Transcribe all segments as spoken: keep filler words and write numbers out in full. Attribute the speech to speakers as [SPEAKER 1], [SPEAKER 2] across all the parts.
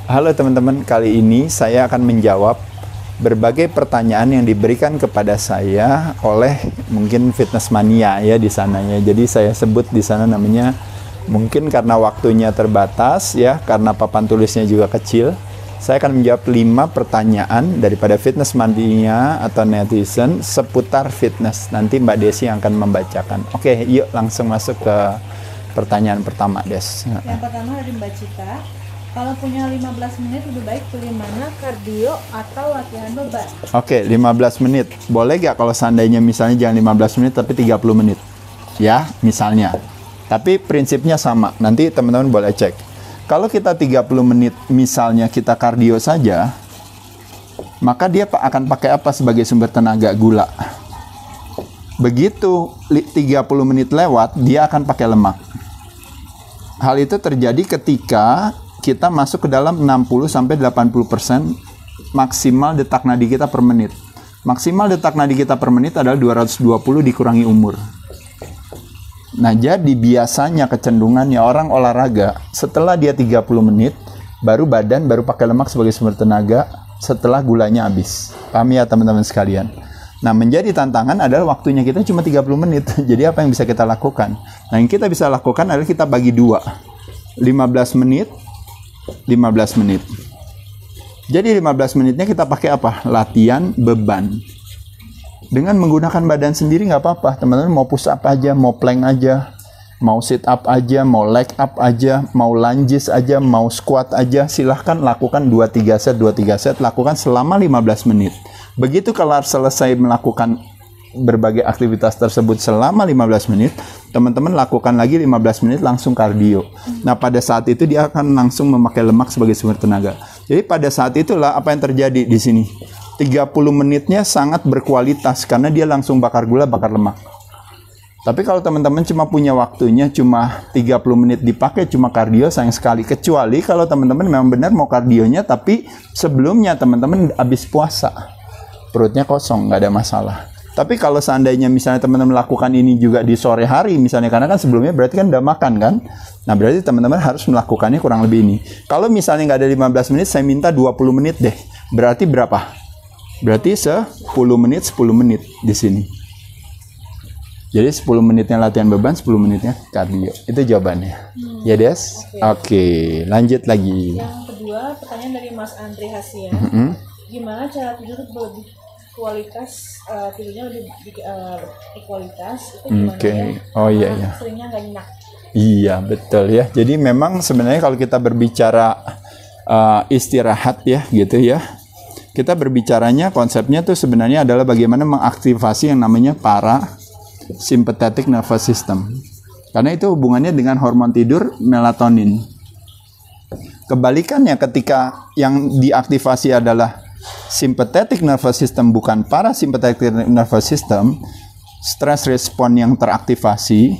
[SPEAKER 1] Halo teman-teman, kali ini saya akan menjawab berbagai pertanyaan yang diberikan kepada saya oleh mungkin fitness mania ya di sana ya. Jadi saya sebut di sana namanya, mungkin karena waktunya terbatas ya, karena papan tulisnya juga kecil. Saya akan menjawab lima pertanyaan daripada fitness mania atau netizen seputar fitness. Nanti Mbak Desi yang akan membacakan. Oke, yuk langsung masuk ke pertanyaan pertama, Des.
[SPEAKER 2] Yang pertama dari Mbak Cita. Kalau punya lima belas menit lebih baik pilih mana, kardio atau latihan beban?
[SPEAKER 1] Oke, lima belas menit. Boleh gak kalau seandainya misalnya jangan lima belas menit tapi tiga puluh menit? Ya, misalnya. Tapi prinsipnya sama. Nanti teman-teman boleh cek. Kalau kita tiga puluh menit misalnya kita kardio saja, maka dia akan pakai apa sebagai sumber tenaga? Gula. Begitu tiga puluh menit lewat, dia akan pakai lemak. Hal itu terjadi ketika kita masuk ke dalam enam puluh sampai delapan puluh persen maksimal detak nadi kita per menit. Maksimal detak nadi kita per menit adalah dua ratus dua puluh dikurangi umur. Nah, jadi biasanya kecenderungannya orang olahraga setelah dia tiga puluh menit, baru badan baru pakai lemak sebagai sumber tenaga setelah gulanya habis. Paham ya teman-teman sekalian? Nah, menjadi tantangan adalah waktunya kita cuma tiga puluh menit. Jadi apa yang bisa kita lakukan? Nah, yang kita bisa lakukan adalah kita bagi dua. lima belas menit, lima belas menit. Jadi lima belas menitnya kita pakai apa? Latihan beban. Dengan menggunakan badan sendiri nggak apa-apa. Teman-teman mau push up aja, mau plank aja, mau sit up aja, mau leg up aja, mau lunges aja, mau squat aja. Silahkan lakukan dua tiga set, dua tiga set. Lakukan selama lima belas menit. Begitu kalau selesai melakukan berbagai aktivitas tersebut selama lima belas menit, teman-teman lakukan lagi lima belas menit langsung kardio. Nah, pada saat itu dia akan langsung memakai lemak sebagai sumber tenaga. Jadi pada saat itulah apa yang terjadi di sini. tiga puluh menitnya sangat berkualitas karena dia langsung bakar gula, bakar lemak. Tapi kalau teman-teman cuma punya waktunya cuma tiga puluh menit dipakai cuma kardio, sayang sekali. Kecuali kalau teman-teman memang benar mau kardionya tapi sebelumnya teman-teman habis puasa. Perutnya kosong, nggak ada masalah. Tapi kalau seandainya misalnya teman-teman melakukan ini juga di sore hari misalnya, karena kan sebelumnya berarti kan udah makan kan. Nah, berarti teman-teman harus melakukannya kurang lebih ini. Kalau misalnya nggak ada lima belas menit, saya minta dua puluh menit deh. Berarti berapa? Berarti sepuluh menit, sepuluh menit di sini. Jadi sepuluh menitnya latihan beban, sepuluh menitnya kardio. Itu jawabannya. Hmm. Ya, Des? Oke, okay. okay, lanjut lagi.
[SPEAKER 2] Yang kedua, pertanyaan dari Mas Andri Hasian.
[SPEAKER 1] Mm-hmm. Gimana cara tidur lebih kualitas uh, tidurnya lebih uh, kualitas itu gimana? Oke, okay. ya? Oh iya iya. Seringnya nggak nyenyak. Iya betul ya. Jadi memang sebenarnya kalau kita berbicara uh, istirahat ya gitu ya, kita berbicaranya konsepnya tuh sebenarnya adalah bagaimana mengaktifasi yang namanya parasympathetic nervous system. Karena itu hubungannya dengan hormon tidur melatonin. Kebalikannya ketika yang diaktifasi adalah sympathetic nervous system bukan parasympathetic nervous system, stress respon yang teraktivasi,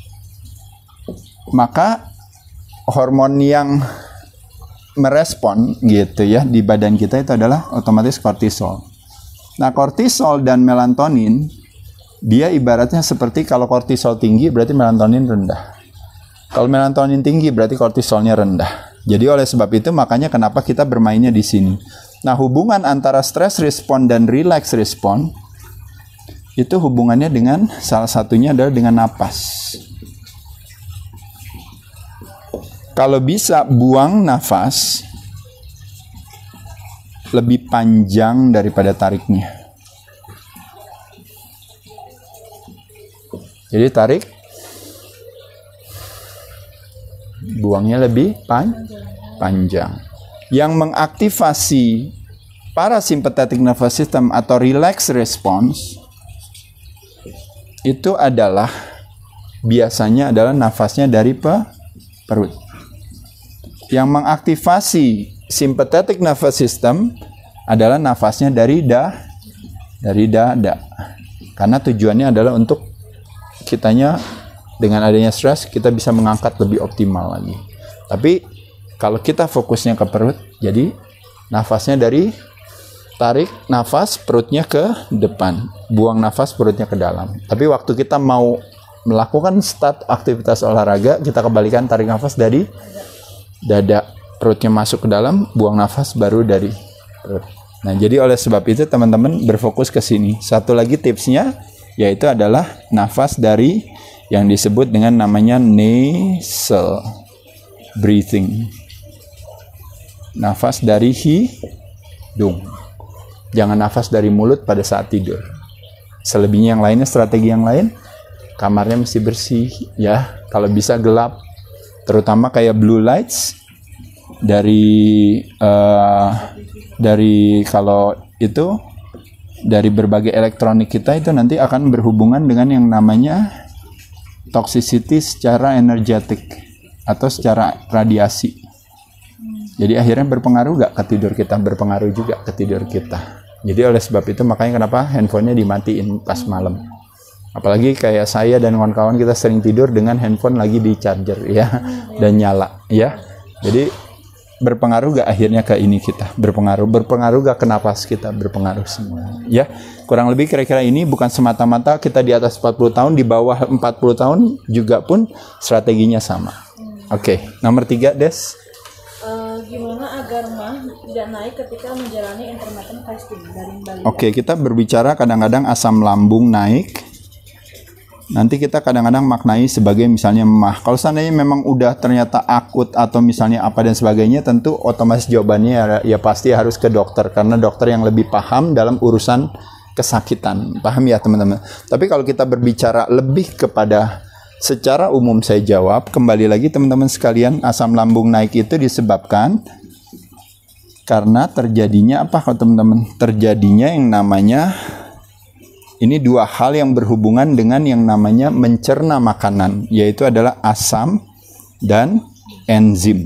[SPEAKER 1] maka hormon yang merespon gitu ya di badan kita itu adalah otomatis kortisol. Nah, kortisol dan melatonin dia ibaratnya seperti kalau kortisol tinggi berarti melatonin rendah. Kalau melatonin tinggi berarti kortisolnya rendah. Jadi oleh sebab itu makanya kenapa kita bermainnya di sini. Nah, hubungan antara stress respon dan relax respon itu hubungannya dengan salah satunya adalah dengan napas. Kalau bisa buang nafas lebih panjang daripada tariknya. Jadi tarik, buangnya lebih pan panjang. Yang mengaktifasi parasympathetic nervous system atau relax response itu adalah biasanya adalah nafasnya dari pe perut. Yang mengaktifasi sympathetic nervous system adalah nafasnya dari da dari dada. Karena tujuannya adalah untuk kitanya dengan adanya stres kita bisa mengangkat lebih optimal lagi. Tapi kalau kita fokusnya ke perut, jadi nafasnya dari tarik nafas perutnya ke depan, buang nafas perutnya ke dalam. Tapi waktu kita mau melakukan start aktivitas olahraga, kita kembalikan tarik nafas dari dada. perutnya masuk ke dalam, buang nafas baru dari perut. Nah, jadi oleh sebab itu teman-teman berfokus ke sini. Satu lagi tipsnya yaitu adalah nafas dari yang disebut dengan namanya nasal breathing. Nafas dari hidung. Jangan nafas dari mulut pada saat tidur. Selebihnya yang lainnya, strategi yang lain, kamarnya mesti bersih ya. Kalau bisa gelap, terutama kayak blue lights dari uh, dari kalau itu dari berbagai elektronik kita itu nanti akan berhubungan dengan yang namanya toxicity secara energetik atau secara radiasi. Jadi akhirnya berpengaruh gak ke tidur kita? Berpengaruh juga ke tidur kita. Jadi oleh sebab itu makanya kenapa handphonenya dimatiin pas malam. Apalagi kayak saya dan kawan-kawan kita sering tidur dengan handphone lagi di charger ya dan nyala ya. Jadi berpengaruh gak akhirnya ke ini kita? Berpengaruh. Berpengaruh gak ke napas kita? Berpengaruh semua. Ya, kurang lebih kira-kira ini bukan semata-mata kita di atas empat puluh tahun, di bawah empat puluh tahun juga pun strateginya sama. Oke, okay. Nomor tiga, Des.
[SPEAKER 2] Uh, gimana agar mah tidak naik ketika menjalani intermittent fasting? Baring-baring.
[SPEAKER 1] Oke, okay, kita berbicara kadang-kadang asam lambung naik. Nanti kita kadang-kadang maknai sebagai misalnya mah. Kalau seandainya memang udah ternyata akut atau misalnya apa dan sebagainya, tentu otomatis jawabannya ya, ya pasti harus ke dokter. Karena dokter yang lebih paham dalam urusan kesakitan. Paham ya teman-teman? Tapi kalau kita berbicara lebih kepada secara umum saya jawab, kembali lagi teman-teman sekalian, asam lambung naik itu disebabkan karena terjadinya apa kalau teman-teman? Terjadinya yang namanya ini dua hal yang berhubungan dengan yang namanya mencerna makanan, yaitu adalah asam dan enzim.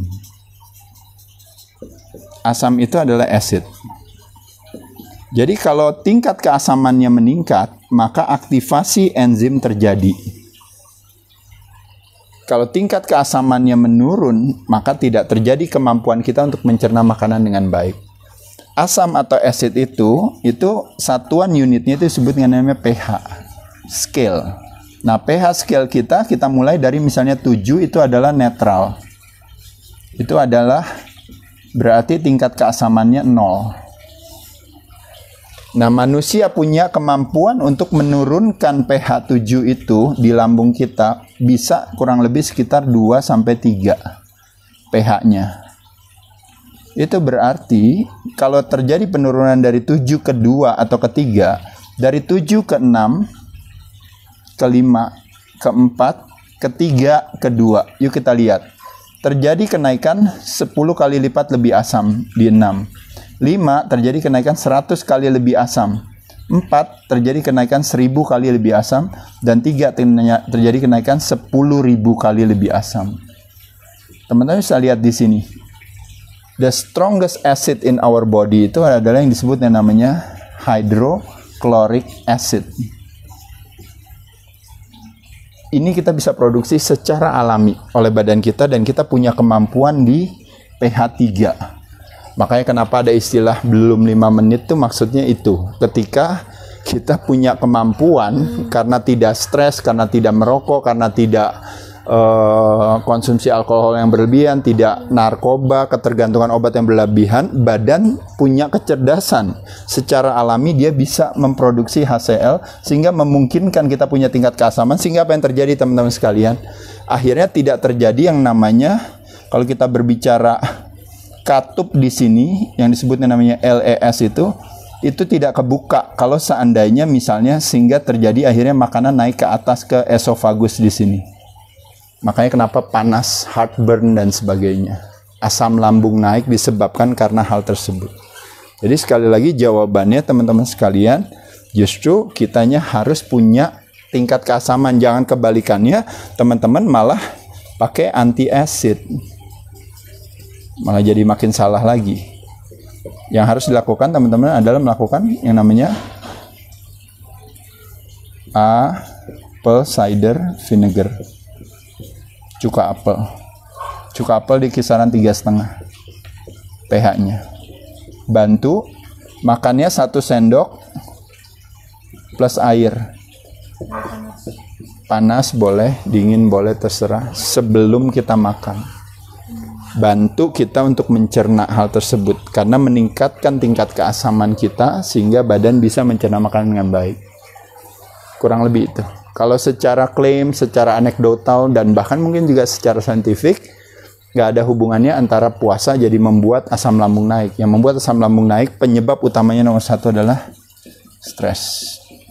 [SPEAKER 1] Asam itu adalah acid. Jadi kalau tingkat keasamannya meningkat, maka aktivasi enzim terjadi. Kalau tingkat keasamannya menurun, maka tidak terjadi kemampuan kita untuk mencerna makanan dengan baik. Asam atau acid itu, itu satuan unitnya itu disebut dengan namanya pH, scale. Nah, pH scale kita, kita mulai dari misalnya tujuh itu adalah netral. Itu adalah berarti tingkat keasamannya nol. Nah, manusia punya kemampuan untuk menurunkan pH tujuh itu di lambung kita bisa kurang lebih sekitar dua sampai tiga pH-nya. Itu berarti kalau terjadi penurunan dari tujuh ke dua atau ke tiga, dari tujuh ke enam, ke lima, ke empat, ke tiga, ke dua. Yuk kita lihat. Terjadi kenaikan sepuluh kali lipat lebih asam di enam. lima terjadi kenaikan seratus kali lebih asam. empat terjadi kenaikan seribu kali lebih asam. Dan tiga terjadi kenaikan sepuluh ribu kali lebih asam. Teman-teman bisa lihat di sini. The strongest acid in our body itu adalah yang disebut yang namanya hydrochloric acid. Ini kita bisa produksi secara alami oleh badan kita dan kita punya kemampuan di pH tiga. Makanya kenapa ada istilah belum lima menit tuh maksudnya itu. Ketika kita punya kemampuan karena tidak stres, karena tidak merokok, karena tidak Uh, konsumsi alkohol yang berlebihan, tidak narkoba, ketergantungan obat yang berlebihan, badan punya kecerdasan. Secara alami dia bisa memproduksi H C L sehingga memungkinkan kita punya tingkat keasaman. Sehingga apa yang terjadi teman-teman sekalian? Akhirnya tidak terjadi yang namanya, kalau kita berbicara katup di sini yang disebutnya namanya L E S itu, itu tidak kebuka kalau seandainya misalnya sehingga terjadi akhirnya makanan naik ke atas ke esofagus di sini. Makanya kenapa panas, heartburn, dan sebagainya. Asam lambung naik disebabkan karena hal tersebut. Jadi sekali lagi jawabannya teman-teman sekalian, justru kitanya harus punya tingkat keasaman. Jangan kebalikannya, teman-teman malah pakai anti-acid. Malah jadi makin salah lagi. Yang harus dilakukan teman-teman adalah melakukan yang namanya apple cider vinegar. Cuka apel. Cuka apel di kisaran tiga koma lima pH-nya. Bantu makannya satu sendok plus air. Panas boleh, dingin boleh, terserah sebelum kita makan. bantu kita untuk mencerna hal tersebut karena meningkatkan tingkat keasaman kita sehingga badan bisa mencerna makanan dengan baik. Kurang lebih itu. Kalau secara klaim, secara anekdotal dan bahkan mungkin juga secara saintifik, nggak ada hubungannya antara puasa jadi membuat asam lambung naik. Yang membuat asam lambung naik, penyebab utamanya nomor satu adalah stres.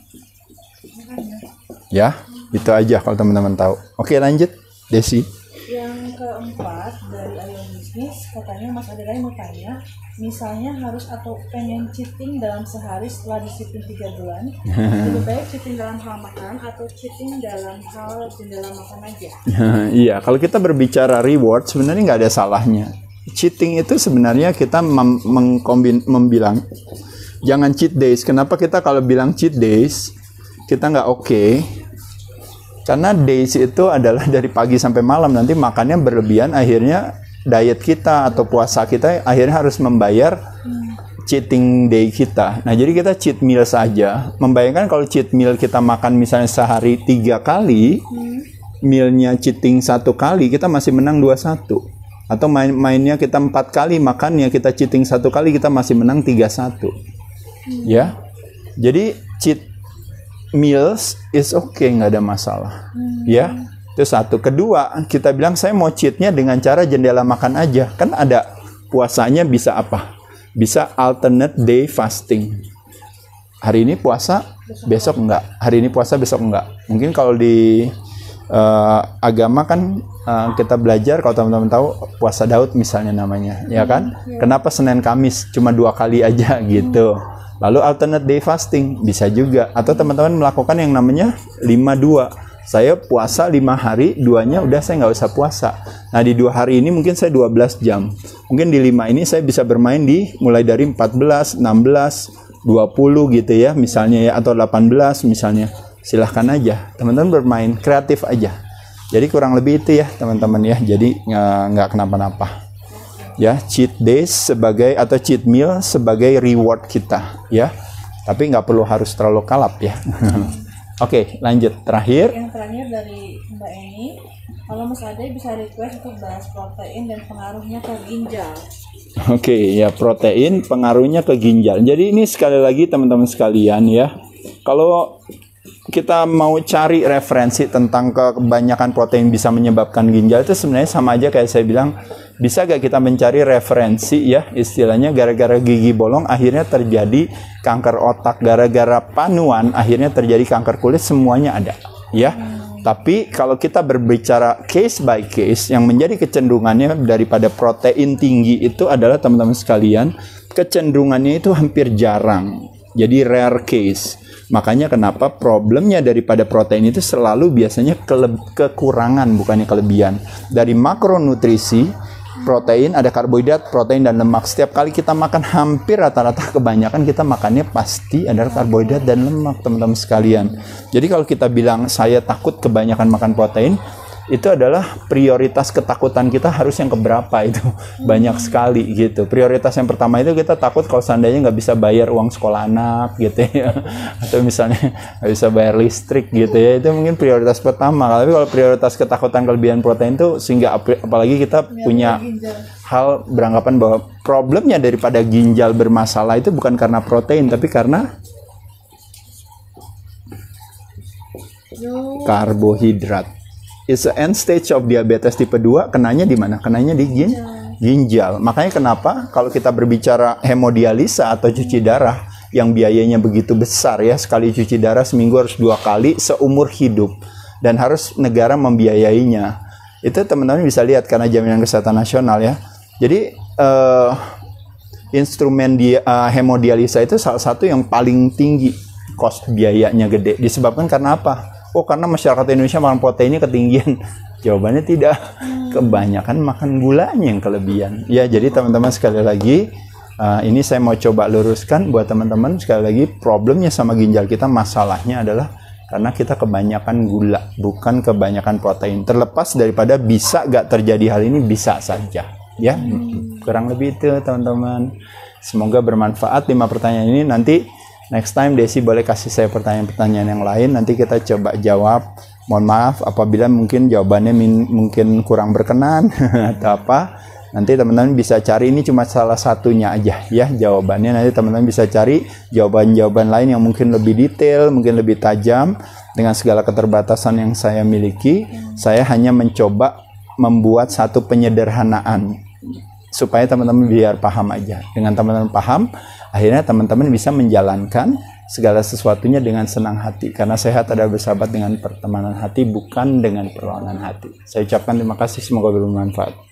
[SPEAKER 1] Ya, itu aja kalau teman-teman tahu. Oke, lanjut, Desi.
[SPEAKER 2] Yang keempat dari Ayo Bisnis, katanya Mas Adela mau tanya, misalnya harus atau pengen cheating dalam sehari setelah disiplin tiga bulan, lebih baik cheating dalam hal makan atau cheating dalam hal jendela makan aja?
[SPEAKER 1] Iya, kalau kita berbicara reward sebenarnya nggak ada salahnya. Cheating itu sebenarnya kita mem- mengkombin membilang jangan cheat days. Kenapa kita kalau bilang cheat days kita nggak oke? Okay? Karena days itu adalah dari pagi sampai malam, nanti makannya berlebihan, akhirnya diet kita atau puasa kita akhirnya harus membayar cheating day kita. Nah, jadi kita cheat meal saja. Membayangkan kalau cheat meal kita makan misalnya sehari tiga kali, mealnya cheating satu kali, kita masih menang dua satu. Atau main mainnya kita empat kali, makannya kita cheating satu kali, kita masih menang tiga satu. Ya, jadi cheat meals is okay, nggak ada masalah. Hmm. Ya, itu satu. Kedua, kita bilang saya mau cheatnya dengan cara jendela makan aja. Kan ada puasanya bisa apa? Bisa alternate day fasting. Hari ini puasa, besok, besok enggak. Hari ini puasa, besok enggak. Mungkin kalau di uh, agama kan uh, kita belajar, kalau teman-teman tahu puasa Daud misalnya namanya, hmm. ya kan? Hmm. Kenapa Senin Kamis cuma dua kali aja gitu? Hmm. Lalu alternate day fasting bisa juga. Atau teman-teman melakukan yang namanya lima dua. Saya puasa lima hari, duanya udah saya nggak usah puasa. Nah, di dua hari ini mungkin saya dua belas jam. Mungkin di lima ini saya bisa bermain di mulai dari empat belas, enam belas, dua puluh gitu ya misalnya ya. Atau delapan belas misalnya. Silahkan aja. Teman-teman bermain kreatif aja. Jadi kurang lebih itu ya teman-teman ya. Jadi nggak kenapa-napa. Ya, cheat days sebagai atau cheat meal sebagai reward kita ya, tapi nggak perlu harus terlalu kalap ya. Oke, lanjut terakhir.
[SPEAKER 2] Yang terakhir dari Mbak Eni, kalau Mas Ade bisa request untuk bahas protein dan pengaruhnya ke ginjal.
[SPEAKER 1] Oke, ya protein pengaruhnya ke ginjal. Jadi ini sekali lagi teman-teman sekalian ya, kalau kita mau cari referensi tentang kebanyakan protein bisa menyebabkan ginjal, itu sebenarnya sama aja kayak saya bilang, bisa gak kita mencari referensi ya, istilahnya gara-gara gigi bolong akhirnya terjadi kanker otak, gara-gara panuan akhirnya terjadi kanker kulit, semuanya ada ya. Hmm. Tapi kalau kita berbicara case by case, yang menjadi kecenderungannya daripada protein tinggi itu adalah teman-teman sekalian, kecenderungannya itu hampir jarang, jadi rare case. Makanya kenapa problemnya daripada protein itu selalu biasanya kele- kekurangan, bukannya kelebihan. Dari makronutrisi, protein ada karbohidrat, protein dan lemak. Setiap kali kita makan hampir rata-rata kebanyakan kita makannya pasti ada karbohidrat dan lemak, teman-teman sekalian. Jadi kalau kita bilang saya takut kebanyakan makan protein, itu adalah prioritas ketakutan kita harus yang keberapa itu banyak sekali gitu. Prioritas yang pertama itu kita takut kalau seandainya nggak bisa bayar uang sekolah anak gitu ya, atau misalnya nggak bisa bayar listrik gitu ya, itu mungkin prioritas pertama. Tapi kalau prioritas ketakutan kelebihan protein itu sehingga ap- apalagi kita punya hal beranggapan bahwa problemnya daripada ginjal bermasalah itu bukan karena protein tapi karena karbohidrat. It's the end stage of diabetes tipe dua, kenanya di mana? Kenanya di gin, ginjal. Makanya kenapa kalau kita berbicara hemodialisa atau cuci darah yang biayanya begitu besar ya, sekali cuci darah seminggu harus dua kali seumur hidup dan harus negara membiayainya. Itu teman-teman bisa lihat karena Jaminan Kesehatan Nasional ya. Jadi uh, instrumen di, uh, hemodialisa itu salah satu yang paling tinggi cost biayanya gede. Disebabkan karena apa? Oh, karena masyarakat Indonesia makan proteinnya ketinggian. Jawabannya tidak. Kebanyakan makan gulanya yang kelebihan. Ya, jadi teman-teman sekali lagi, uh, ini saya mau coba luruskan buat teman-teman. Sekali lagi, problemnya sama ginjal kita, masalahnya adalah karena kita kebanyakan gula, bukan kebanyakan protein. Terlepas daripada bisa gak terjadi hal ini, bisa saja. Ya, kurang lebih itu teman-teman. Semoga bermanfaat lima pertanyaan ini. Nanti next time Desi boleh kasih saya pertanyaan-pertanyaan yang lain, nanti kita coba jawab. Mohon maaf apabila mungkin jawabannya min- mungkin kurang berkenan atau apa. Nanti teman-teman bisa cari, ini cuma salah satunya aja ya jawabannya. Nanti teman-teman bisa cari jawaban-jawaban lain yang mungkin lebih detail, mungkin lebih tajam. Dengan segala keterbatasan yang saya miliki, saya hanya mencoba membuat satu penyederhanaan supaya teman-teman biar paham aja. Dengan teman-teman paham, akhirnya teman-teman bisa menjalankan segala sesuatunya dengan senang hati. Karena sehat adalah bersahabat dengan pertemanan hati, bukan dengan perlawanan hati. Saya ucapkan terima kasih, semoga bermanfaat.